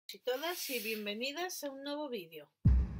Y todas y bienvenidas a un nuevo vídeo.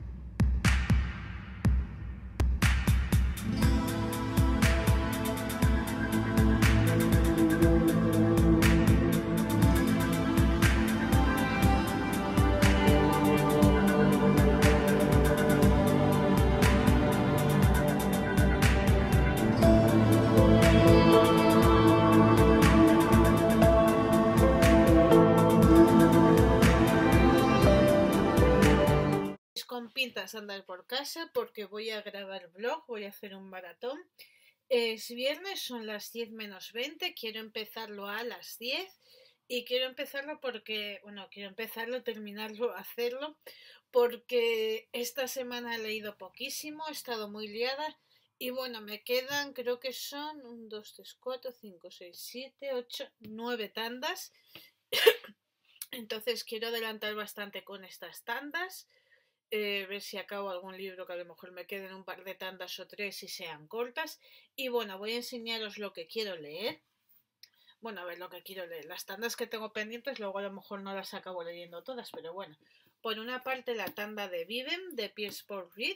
Con pintas andar por casa porque voy a grabar vlog, voy a hacer un maratón. Es viernes, son las 10 menos 20, quiero empezarlo a las 10 y quiero empezarlo porque, quiero empezarlo, terminarlo, hacerlo, porque esta semana he leído poquísimo, he estado muy liada y me quedan, creo que son 1, 2, 3, 4, 5, 6, 7, 8, 9 tandas. Entonces quiero adelantar bastante con estas tandas. Ver si acabo algún libro que a lo mejor me queden un par de tandas o 3 y sean cortas. Y voy a enseñaros lo que quiero leer. A ver lo que quiero leer. Las tandas que tengo pendientes, luego a lo mejor no las acabo leyendo todas, pero bueno. Por una parte la tanda de Vivem, de Pierce Paul Reed,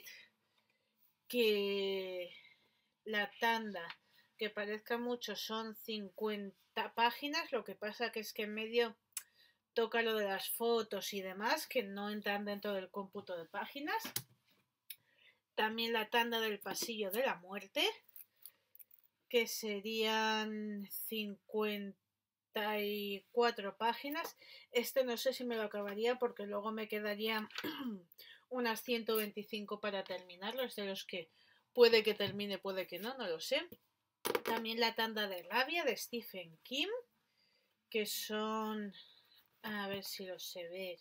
que la tanda, que parezca mucho, son 50 páginas, lo que pasa que es que en medio toca lo de las fotos y demás, que no entran dentro del cómputo de páginas. También la tanda del pasillo de la muerte, que serían 54 páginas. Este no sé si me lo acabaría porque luego me quedarían unas 125 para terminarlo. Es de los que puede que termine, puede que no, no lo sé. También la tanda de rabia de Stephen King, que son... A ver si lo sé ver.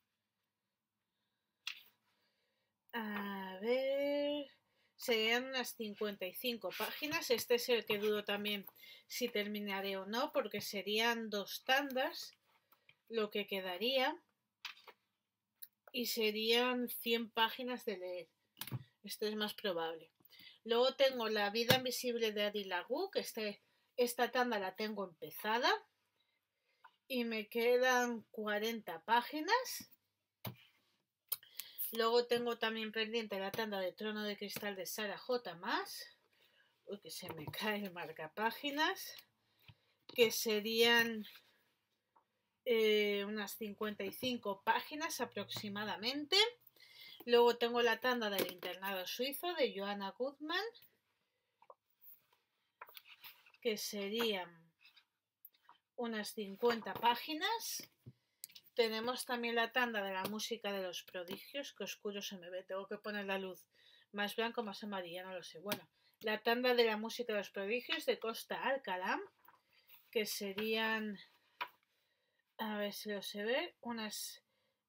A ver... Serían unas 55 páginas. Este es el que dudo también si terminaré o no, porque serían 2 tandas lo que quedaría. Y serían 100 páginas de leer. Este es más probable. Luego tengo La vida invisible de Adi Lagu, que esta tanda la tengo empezada. Y me quedan 40 páginas. Luego tengo también pendiente la tanda de Trono de Cristal de Sarah J. Maas. Uy, que se me cae el marcapáginas. Que serían unas 55 páginas aproximadamente. Luego tengo la tanda del internado suizo de Joanna Goodman. Que serían unas 50 páginas. Tenemos también la tanda de la música de los prodigios, que oscuro se me ve, tengo que poner la luz más blanca o más amarilla, no lo sé. La tanda de la música de los prodigios de Costa Alcalá, que serían, a ver si lo se ve, unas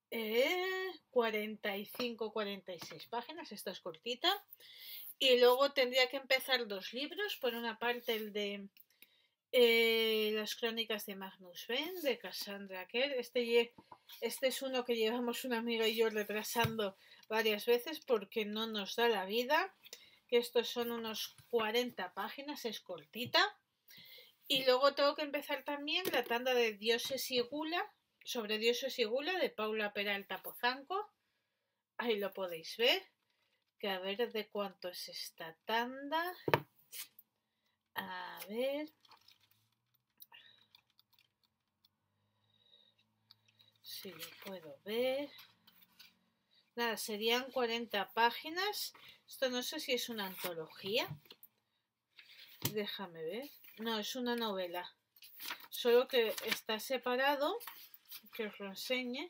45-46 páginas, esta es cortita. Y luego tendría que empezar 2 libros, por una parte el de las crónicas de Magnus Ben, de Cassandra Kerr. Este es uno que llevamos una amiga y yo retrasando varias veces porque no nos da la vida, que estos son unos 40 páginas, es cortita. Y luego tengo que empezar también la tanda de Dioses y Gula, sobre Dioses y Gula, de Paula Peralta Pozanco. Ahí lo podéis ver, que a ver de cuánto es esta tanda. A ver... si lo puedo ver. Nada, serían 40 páginas. Esto no sé si es una antología. Déjame ver. No, es una novela. Solo que está separado. Que os lo enseñe.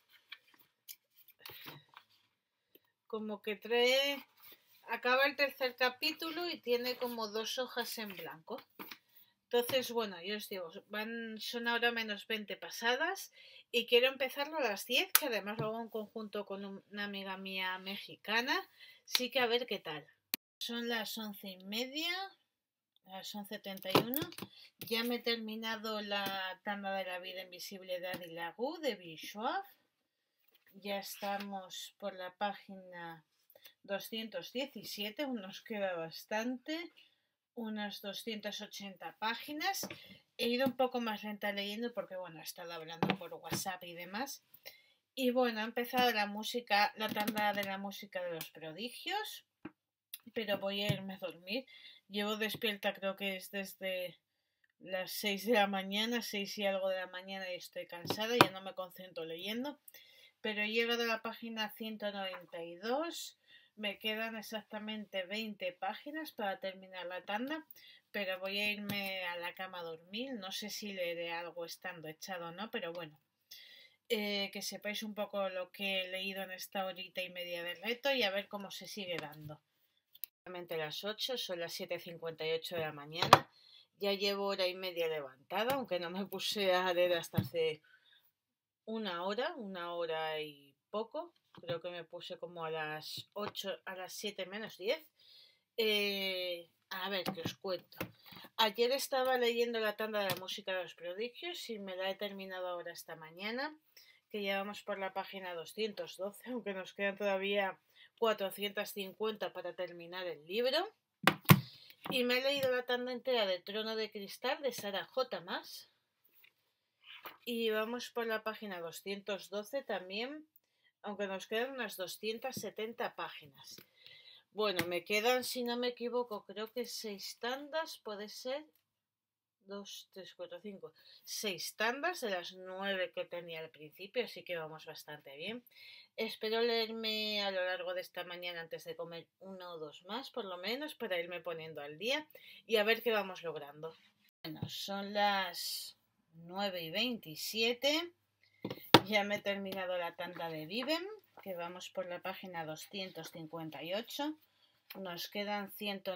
Como que trae... Acaba el 3er capítulo y tiene como 2 hojas en blanco. Entonces, yo os digo, son ahora menos 20 pasadas y quiero empezarlo a las 10, que además lo hago en conjunto con una amiga mía mexicana, sí que a ver qué tal. Son las 11:30, las 11:31, ya me he terminado la tanda de la vida invisible de Adi Lagu, de Bill Schwab. Ya estamos por la página 217, aún nos queda bastante. Unas 280 páginas. He ido un poco más lenta leyendo porque, he estado hablando por WhatsApp y demás. Y bueno, ha empezado la tanda de la música de los prodigios, pero voy a irme a dormir. Llevo despierta, creo que es desde las 6 de la mañana, 6 y algo de la mañana, y estoy cansada, ya no me concentro leyendo. Pero he llegado a la página 192, me quedan exactamente 20 páginas para terminar la tanda, pero voy a irme a la cama a dormir. No sé si leeré algo estando echado o no, pero bueno, que sepáis un poco lo que he leído en esta horita y media de reto y a ver cómo se sigue dando. Las 8, son las 7:58 de la mañana. Ya llevo hora y media levantada, aunque no me puse a leer hasta hace una hora y poco. Creo que me puse como a las 8, a las 7 menos 10. A ver, que os cuento. Ayer estaba leyendo la tanda de la música de los prodigios y me la he terminado ahora esta mañana, que llevamos por la página 212, aunque nos quedan todavía 450 para terminar el libro. Y me he leído la tanda entera de Trono de Cristal de Sarah J. Maas. Y vamos por la página 212 también, aunque nos quedan unas 270 páginas. Bueno, me quedan, si no me equivoco, creo que 6 tandas, puede ser. 2, 3, 4, 5, 6 tandas de las 9 que tenía al principio, así que vamos bastante bien. Espero leerme a lo largo de esta mañana, antes de comer, uno o dos más, por lo menos, para irme poniendo al día y a ver qué vamos logrando. Bueno, son las 9:27. Ya me he terminado la tanda de Vivem, que vamos por la página 258. Nos quedan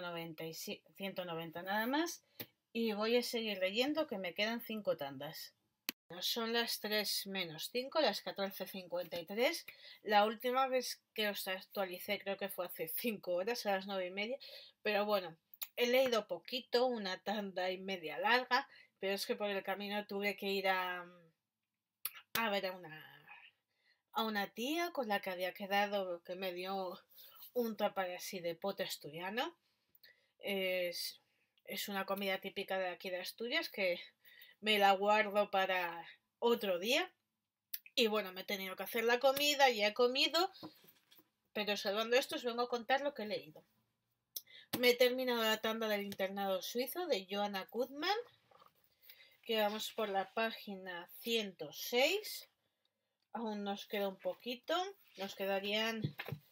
190 nada más. Y voy a seguir leyendo, que me quedan 5 tandas. Son las 3 menos 5, las 14:53. La última vez que os actualicé creo que fue hace 5 horas, a las 9:30. Pero bueno, he leído poquito, una tanda y media larga, pero es que por el camino tuve que ir a ver a una tía con la que había quedado, que me dio un tupper así de pote asturiano. Es una comida típica de aquí de Asturias que me la guardo para otro día. Y bueno, me he tenido que hacer la comida, ya he comido, pero salvando esto os vengo a contar lo que he leído. Me he terminado la tanda del internado suizo de Joanna Goodman, que vamos por la página 106. Aún nos queda un poquito, nos quedarían...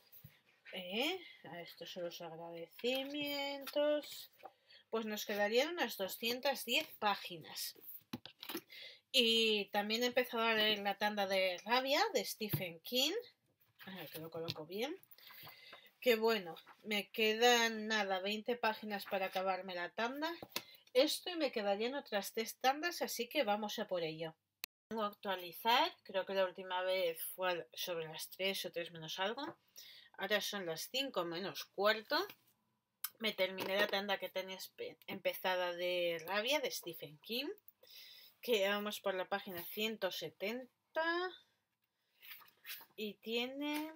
estos son los agradecimientos. Pues nos quedarían unas 210 páginas. Y también he empezado a leer la tanda de Rabia de Stephen King. A ver que lo coloco bien. Que bueno, me quedan nada, 20 páginas para acabarme la tanda. Esto y me quedarían otras 3 tandas, así que vamos a por ello. Tengo que actualizar, creo que la última vez fue sobre las 3 o 3 menos algo. Ahora son las 5 menos cuarto. Me terminé la tanda que tenía empezada de Rabia de Stephen King, que vamos por la página 170 y tiene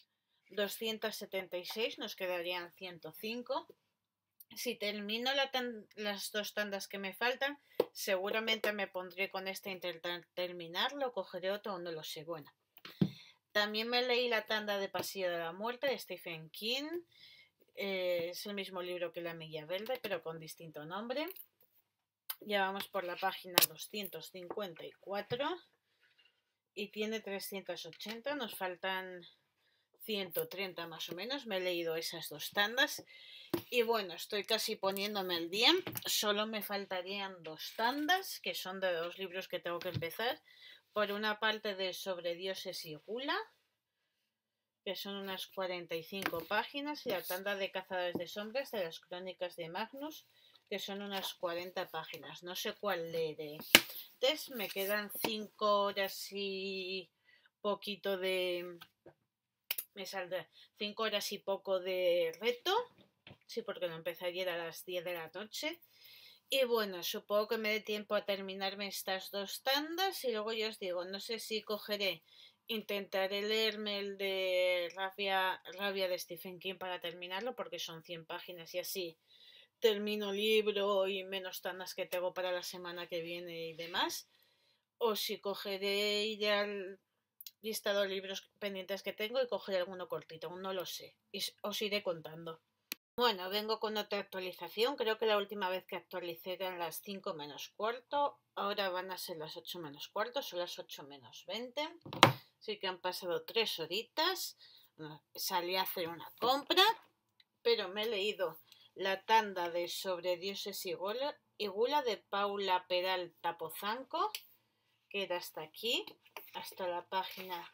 276, nos quedarían 105. Si termino las 2 tandas que me faltan, seguramente me pondré con esta a intentar terminarlo, cogeré otro o no lo sé. Bueno, también me leí la tanda de Pasillo de la Muerte de Stephen King. Es el mismo libro que La Milla Verde, pero con distinto nombre. Ya vamos por la página 254 y tiene 380. Nos faltan 130 más o menos. Me he leído esas 2 tandas y bueno, estoy casi poniéndome al día. Solo me faltarían 2 tandas, que son de 2 libros que tengo que empezar. Por una parte de Sobre Dioses y Gula, que son unas 45 páginas, y la tanda de Cazadores de Sombras de las Crónicas de Magnus, que son unas 40 páginas. No sé cuál leeré. Entonces me quedan 5 horas y poquito de... Me saldrá 5 horas y poco de reto. Sí, porque lo empecé ayer a las 10 de la noche. Y bueno, supongo que me dé tiempo a terminarme estas 2 tandas y luego ya os digo, no sé si intentaré leerme el de Rabia de Stephen King para terminarlo, porque son 100 páginas y así termino el libro y menos tandas que tengo para la semana que viene y demás. O si cogeré y iré listado de libros pendientes que tengo y cogeré alguno cortito, aún no lo sé, y os iré contando. Bueno, vengo con otra actualización. Creo que la última vez que actualicé eran las 5 menos cuarto. Ahora van a ser las 8 menos cuarto, son las 8 menos 20. Así que han pasado 3 horitas. Salí a hacer una compra, pero me he leído la tanda de Sobre Dioses y Gula de Paula Peralta Pozanco, que era hasta aquí, hasta la página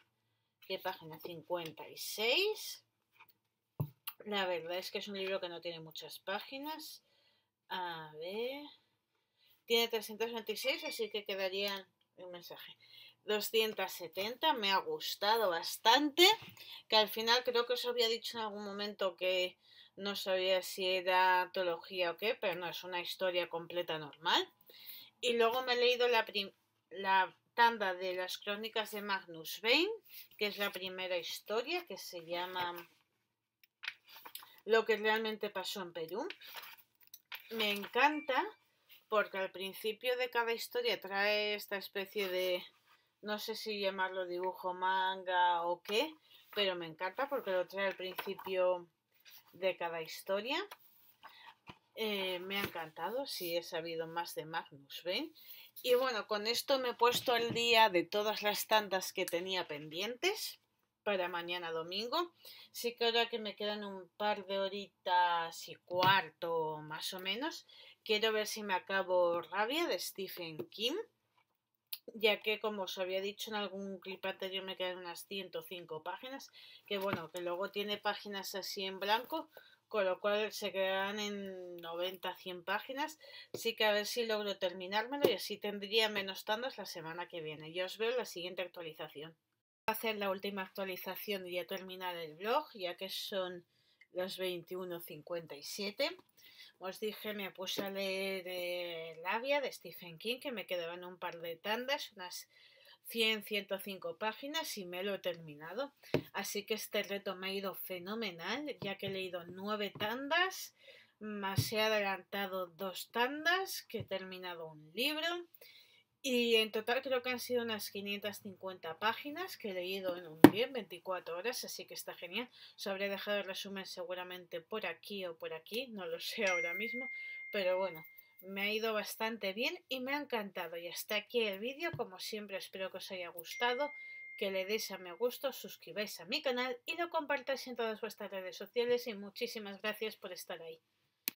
56. La verdad es que es un libro que no tiene muchas páginas. A ver. Tiene 326, así que quedarían un mensaje. 270, me ha gustado bastante. Que al final creo que os había dicho en algún momento que no sabía si era antología o qué, pero no, es una historia completa normal. Y luego me he leído la tanda de las crónicas de Magnus Bane, que es la primera historia, que se llama Lo que realmente pasó en Perú. Me encanta porque al principio de cada historia trae esta especie de, no sé si llamarlo dibujo manga o qué, pero me encanta porque lo trae al principio de cada historia. Me ha encantado, sí he sabido más de Magnus Bane. Y bueno, con esto me he puesto al día de todas las tandas que tenía pendientes para mañana domingo. Sí que ahora que me quedan un par de horitas y cuarto más o menos, quiero ver si me acabo Rabia de Stephen King, ya que como os había dicho en algún clip anterior me quedan unas 105 páginas, que bueno, que luego tiene páginas así en blanco, con lo cual se quedarán en 90-100 páginas. Sí que a ver si logro terminármelo y así tendría menos tandas la semana que viene. Ya os veo en la siguiente actualización. Voy a hacer la última actualización y ya terminar el blog, ya que son las 21:57. Os dije, me puse a leer Labia de Stephen King, que me quedaban un par de tandas, unas 100-105 páginas y me lo he terminado. Así que este reto me ha ido fenomenal, ya que he leído 9 tandas, más he adelantado 2 tandas, que he terminado un libro. Y en total creo que han sido unas 550 páginas que he leído en un día, en 24 horas, así que está genial. Os habré dejado el resumen seguramente por aquí o por aquí, no lo sé ahora mismo, pero bueno, me ha ido bastante bien y me ha encantado. Y hasta aquí el vídeo, como siempre espero que os haya gustado, que le deis a me gusta, os suscribáis a mi canal y lo compartáis en todas vuestras redes sociales y muchísimas gracias por estar ahí.